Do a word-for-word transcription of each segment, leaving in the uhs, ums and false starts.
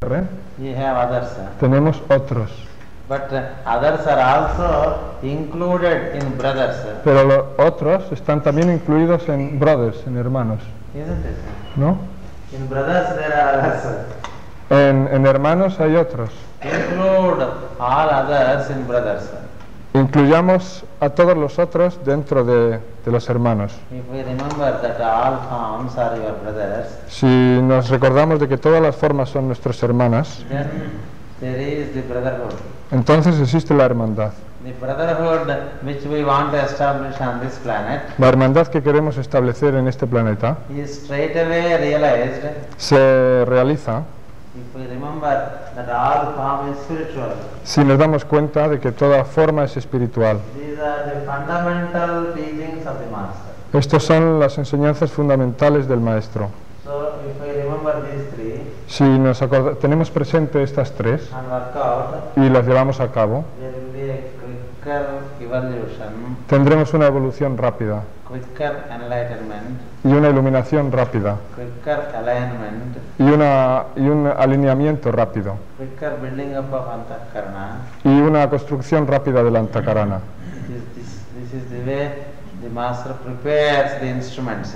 ¿eh? You have others. Tenemos otros. But uh, others are also included in brothers. Pero los otros están también incluidos en brothers, en hermanos, Isn't it? ¿no? In brothers there are others. En, en hermanos hay otros. Include all others in brothers. Incluyamos a todos los otros dentro de, de los hermanos. If we remember that all forms are your brothers, Si nos recordamos de que todas las formas son nuestras hermanas, then there is the brotherhood. entonces existe la hermandad. The brotherhood which we want to establish on this planet La hermandad que queremos establecer en este planeta is straight away realized se realiza if we remember that all form is spiritual. si nos damos cuenta de que toda forma es espiritual. These are the fundamental teachings of the Master. Estas son las enseñanzas fundamentales del Maestro. So if we remember these three Si nos acorda- tenemos presente estas tres and work out, y las llevamos a cabo, there will be a quicker evolution, tendremos una evolución rápida quicker enlightenment, y una iluminación rápida quicker alignment, y, una, y un alineamiento rápido quicker building up of Antakarana. y una construcción rápida del Antakarana. This, this, this is the way the Master prepares the instruments.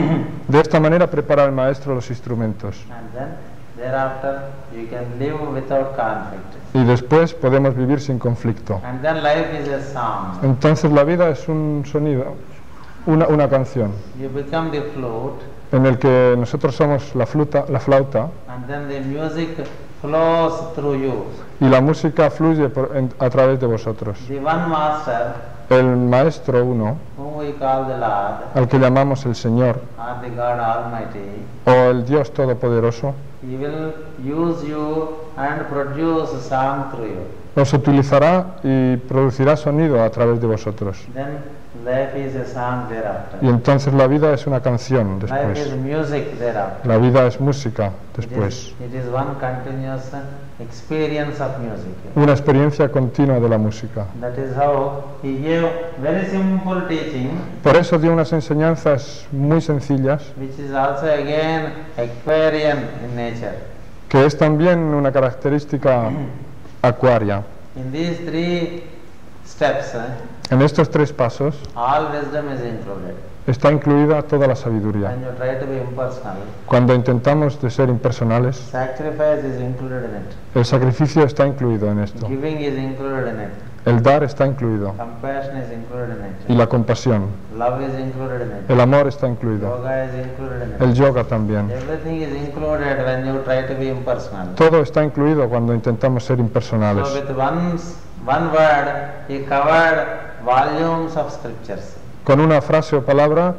De esta manera prepara el Maestro los instrumentos And then thereafter you can live without conflict. y después podemos vivir sin conflicto. And then life is a song. Entonces la vida es un sonido, una, una canción You become the flute, en el que nosotros somos la, fluta, la flauta and then the music flows through you. y la música fluye por- en- a través de vosotros. The one Master, El Maestro uno, whom we call the Lord, al que llamamos el Señor or the God Almighty, o el Dios Todopoderoso, He will use you and produce a song through you. os utilizará y producirá sonido a través de vosotros. Then life is a song thereafter. Y entonces la vida es una canción Life después. is music thereafter. La vida es música It is, después. it is one continuous experience of music. Una experiencia continua de la música. That is how he gave very simple teaching, Por eso dio unas enseñanzas muy sencillas, which is also again Aquarian in nature. que es también una característica acuaria. In these three steps, eh, En estos tres pasos all wisdom is included. está incluida toda la sabiduría. When you try to be impersonal, Cuando intentamos de ser impersonales, sacrifice is included in it. el sacrificio está incluido en esto. Giving is included in it. El dar está incluido. Compassion is included in Y it. la compasión. Love is included in it. El amor está incluido. Yoga is included in it. El yoga también. Everything is included when you try to be impersonal. Todo está incluido cuando intentamos ser impersonales. So with one, one word, he covered volumes of scriptures. Con una frase o palabra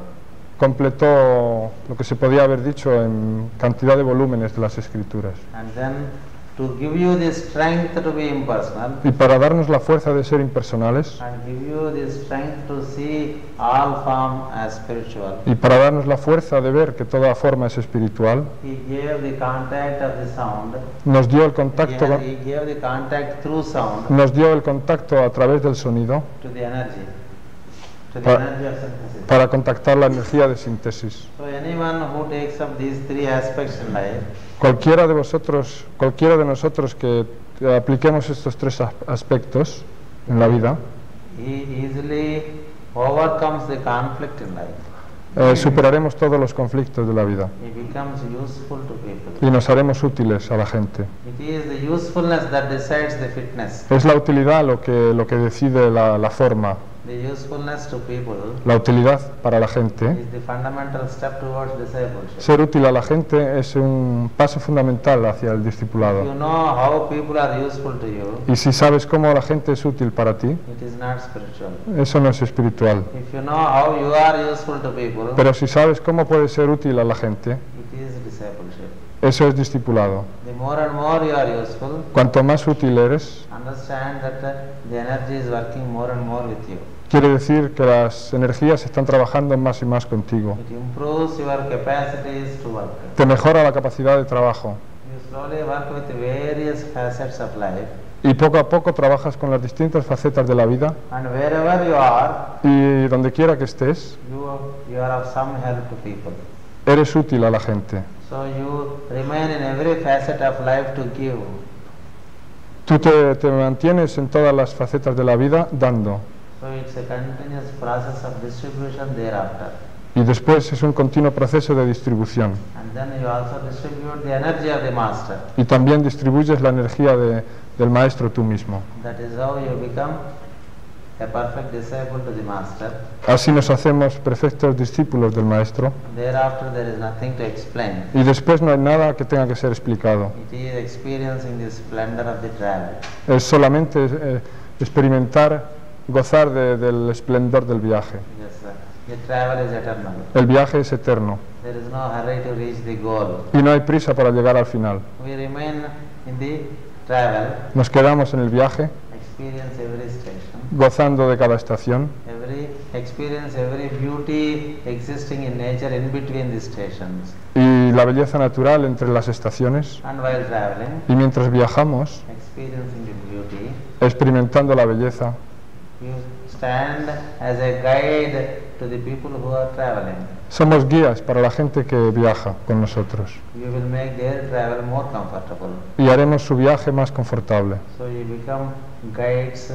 completó lo que se podía haber dicho en cantidad de volúmenes de las escrituras. And then to give you the strength to be impersonal, Y para darnos la fuerza de ser impersonales and give you the strength to see all form as spiritual, y para darnos la fuerza de ver que toda forma es espiritual, he gave the contact of the sound. nos dio el He, contacto, had- he gave the contact through sound nos dio el contacto a través del sonido to the energy, to the Pa- energy of synthesis. para contactar la energía de síntesis. So anyone who takes up these three aspects in life, Cualquiera de vosotros, cualquiera de nosotros que apliquemos estos tres as- aspectos en la vida, he easily overcomes the conflict in life. eh, superaremos todos los conflictos de la vida He becomes useful to people. y nos haremos útiles a la gente. It is the usefulness that decides the fitness. Es la utilidad lo que, lo que decide la, la forma. The usefulness to people La utilidad para la gente. is the fundamental step towards discipleship. Ser útil a la gente es un paso fundamental hacia el If discipulado. you know how people are useful to you, Y si sabes cómo la gente es útil para ti, it is not spiritual. eso no es espiritual. If you know how you are useful to people, Pero si sabes cómo puedes ser útil a la gente, it is discipleship. eso es discipulado. The more and more you are useful, Cuanto más útil eres, understand that uh, the energy is working more and more with you. quiere decir que las energías están trabajando más y más contigo. It improves your capacities to work. Te mejora la capacidad de trabajo. You slowly work with various facets of life, Y poco a poco trabajas con las distintas facetas de la vida. and wherever you are, Y donde quiera que estés, you, you are of some help to people. eres útil a la gente. So you remain in every facet of life to give. Tú te, te mantienes en todas las facetas de la vida dando. So it's a continuous process of distribution thereafter. Y después es un continuo proceso de distribución. And then you also distribute the energy of the master. Y también distribuyes la energía de, del maestro tú mismo. That is how you become a perfect disciple to the master. Así nos hacemos perfectos discípulos del maestro. Thereafter there is nothing to explain. Y después no hay nada que tenga que ser explicado. It is experiencing the splendor of the travel. Es solamente eh, experimentar, gozar de, del esplendor del viaje. Yes, sir. The travel is eternal. El viaje es eterno. There is no hurry to reach the goal. Y no hay prisa para llegar al final. We remain in the travel, Nos quedamos en el viaje, experience every station, gozando de cada estación, every experience every beauty existing in nature in between the stations. y la belleza natural entre las estaciones. And while traveling, Y mientras viajamos, experiencing the beauty, experimentando la belleza, you stand as a guide to the people who are traveling. somos guías para la gente que viaja con nosotros. You will make their travel more comfortable. Y haremos su viaje más confortable. So you become guides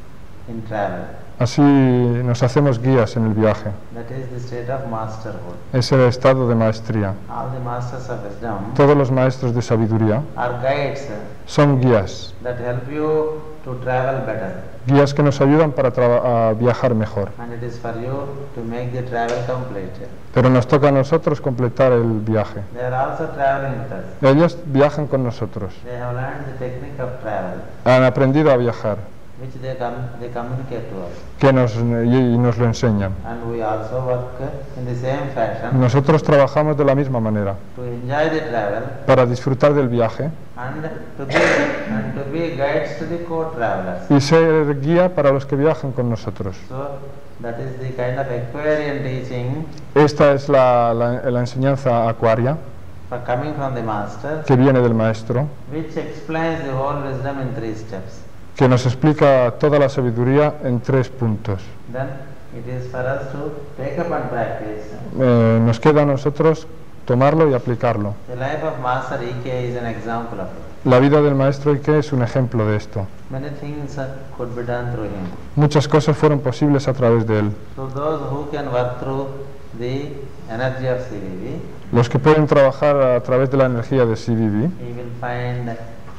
in travel. Así nos hacemos guías en el viaje. That is the state of masterhood. Es el estado de maestría. All the masters of wisdom Todos los maestros de sabiduría are guides son guías, that help you to travel better. guías que nos ayudan para traba- a viajar mejor. And it is for you to make the travel complete. Pero nos toca a nosotros completar el viaje. They are also traveling with us. Ellos viajan con nosotros. They have learned the technique of travel, Han aprendido a viajar, which they, com- they communicate to us. que nos, y, y nos lo enseñan. And we also work in the same fashion Nosotros trabajamos de la misma manera to enjoy the travel para disfrutar del viaje and to be, and to be guides to the co-travelers. y ser guía para los que viajan con nosotros. So that is the kind of Aquarian teaching Esta es la, la- la enseñanza acuaria for coming from the master, que viene del maestro, which explains the whole wisdom in three steps. que nos explica toda la sabiduría en tres puntos. Then it is for us to take up and practice. Eh, nos queda a nosotros tomarlo y aplicarlo. The life of Master E K is an example of it. La vida del maestro Ike es un ejemplo de esto. Many things uh, could be done through him. Muchas cosas fueron posibles a través de él. So those who can work through the energy of C V V, Los que pueden trabajar a través de la energía de C V V he will find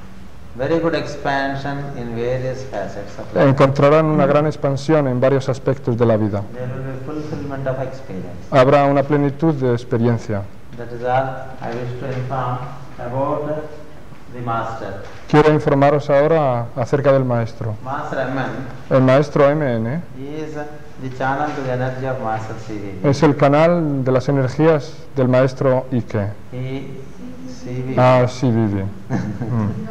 very good expansion in various facets of life. encontrarán una gran expansión en varios aspectos de la vida. There will be fulfillment of experience. Habrá una plenitud de experiencia. That is all I wish to inform about the Master. Quiero informaros ahora acerca del maestro. Master M N El maestro M N is the channel to the energy of Master C V V. es el canal de las energías del maestro Ike. He, C V V. Ah, C V V. Mm.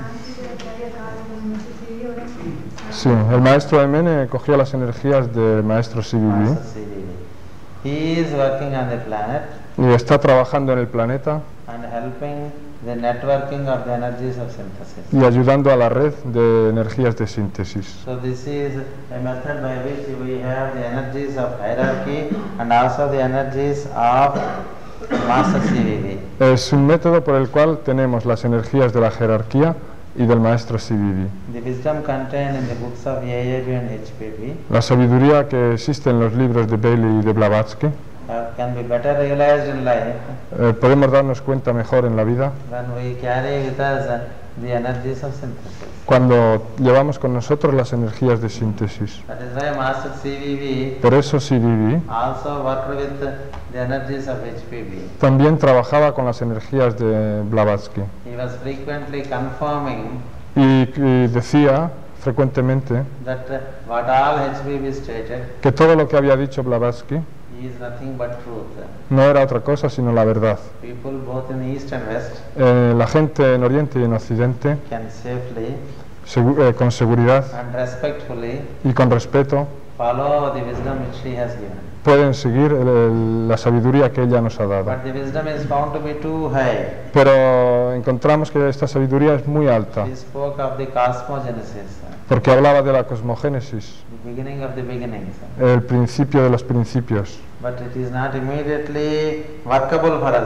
Sí, el maestro M N cogía las energías del maestro C V V Master C V V. He is working on the planet y está trabajando en el planeta and helping the networking of the energies of synthesis. y ayudando a la red de energías de síntesis. So this is a method by which we have the energies of hierarchy and also the energies of Master C V V. Es un método por el cual tenemos las energías de la jerarquía y del maestro C V V. The wisdom contained in the books of A A B and H P P La sabiduría que existe en los libros de Bailey y de Blavatsky uh, can be better realized in life eh, podemos darnos cuenta mejor en la vida when we carry with us uh, the energies of synthesis. cuando llevamos con nosotros las energías de síntesis. That is why Master C V V Por eso C V V also worked with the energies of H P V. también trabajaba con las energías de Blavatsky He was frequently confirming y, y decía frecuentemente that uh, what all H P V stated que todo lo que había dicho Blavatsky is nothing but truth. no era otra cosa sino la verdad. People both in East and West Eh, la gente en Oriente y en Occidente, can safely segu- eh, con seguridad and respectfully y con respeto, follow the wisdom which she has given. pueden seguir el- el- la sabiduría que ella nos ha dado. But the wisdom is found to be too high. Pero encontramos que esta sabiduría es muy alta, He spoke of the cosmogenesis, porque hablaba de la cosmogénesis, the beginning of the beginnings. el principio de los principios. But it is not immediately workable for us.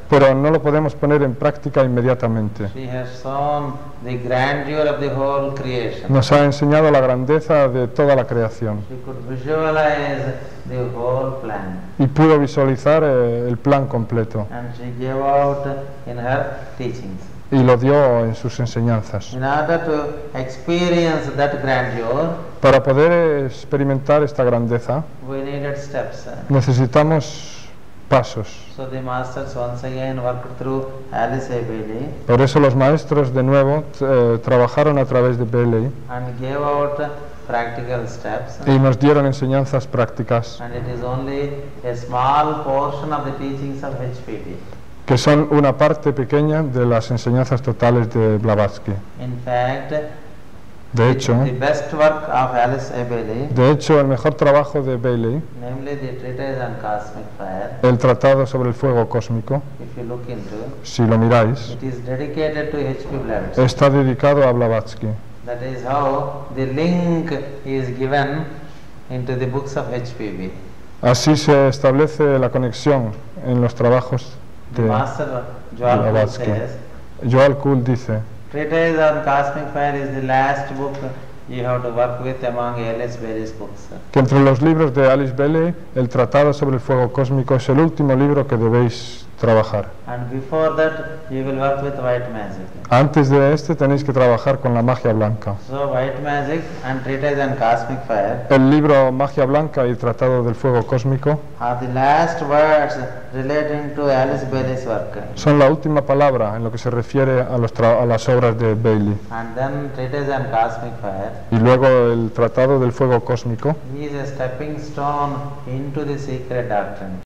pero no lo podemos poner en práctica inmediatamente. She has shown the grandeur of the whole creation. Nos ha enseñado la grandeza de toda la creación She could visualize the whole plan, y pudo visualizar eh, el plan completo and she gave out in her teachings. y lo dio en sus enseñanzas. In order to experience that grandeur, Para poder experimentar esta grandeza we needed steps. necesitamos pasos. So the masters once again worked through Alice A. Bailey Por eso los maestros de nuevo eh, trabajaron a través de Bailey and gave out practical steps. y nos dieron enseñanzas prácticas And it is only a small portion of the teachings of H P B. que son una parte pequeña de las enseñanzas totales de Blavatsky. In fact, De hecho, the best work of Alice A. Bailey, de hecho el mejor trabajo de Bailey, namely the treatise on cosmic fire, el tratado sobre el fuego cósmico, if you look into, si lo miráis, it is dedicated to H P Blavatsky. está dedicado a Blavatsky. That is how the link is given into the books of H P B. Así se establece la conexión en los trabajos The de master Joel Kuhl Blavatsky. says, Joel Kuhl dice, treatise on cosmic fire is the last book you have to work with among Alice Bailey's books. que entre los libros de Alice Bailey, el Tratado sobre el Fuego Cósmico es el último libro que debéis trabajar. And before that, you will work with white magic. Antes de este tenéis que trabajar con la magia blanca. So white magic and treatise on cosmic fire El libro Magia Blanca y el Tratado del Fuego Cósmico are the last words relating to Alice Bailey's work. son la última palabra en lo que se refiere a, los tra- a las obras de Bailey. And then treatise on cosmic fire Y luego el Tratado del Fuego Cósmico is a stepping stone into the secret doctrine.